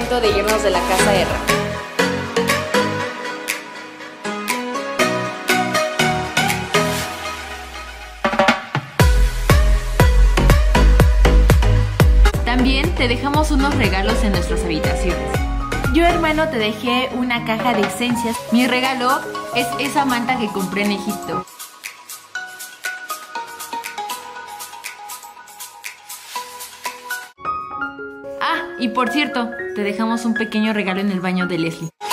momento de irnos de la casa de Ra. También te dejamos unos regalos en nuestras habitaciones. Yo, hermano, te dejé una caja de esencias. Mi regalo es esa manta que compré en Egipto. Ah, y por cierto, te dejamos un pequeño regalo en el baño de Leslie.